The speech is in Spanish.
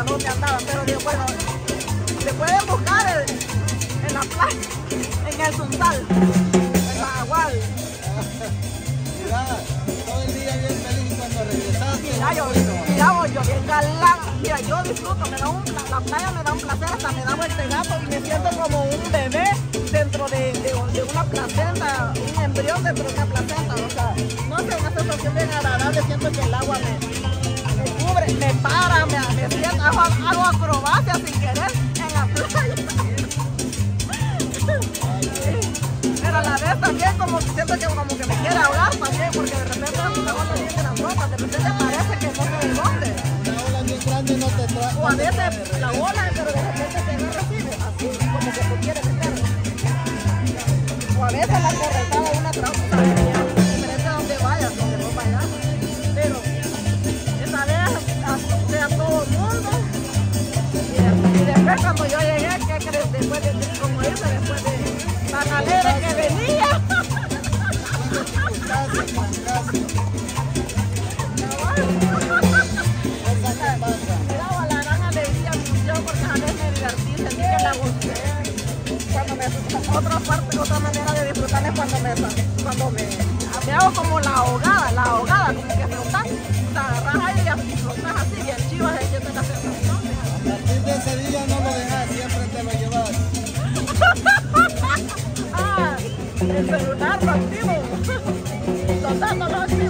a dónde andaba, pero digo, bueno, se pueden buscar en la playa, en el Suntal, en la Agual. Mira, todo el día bien feliz cuando regresaste. Mira, yo bien galán. Mira, yo disfruto, la playa me da un placer, hasta me da vuelta gato y me siento como un bebé dentro de una placenta, un embrión dentro de una placenta. O sea, no sé, una sensación bien agradable, siento que el agua me cubre, me para, me siento, hago acrobacias sin querer en la playa. Pero a la vez también como siento que como que me quiere ahogar también, porque de repente la ola bien grandota, de repente parece que no sé de dónde. Una ola bien grande no te trae. O a veces la ola, pero de repente te agarra así, así como que te quiere meter. O a veces la correntada una trampa, diferente a donde vayas, donde no vayas. Pero esa vez asusté a todo el mundo. Y después cuando yo llegué, ¿qué crees? Después de, como dice, después de tan alegre que venía. Miraba la gran alegría yo porque a veces me divertí, sentí que la gocé. Cuando otra manera de disfrutar es cuando me hago como la ahogada, como que flotas, te agarras ahí y flotas así, bien chivas, se siente la sensación. A partir de ese día no lo dejas, siempre te lo llevas. Ah, el celular activo, flotando los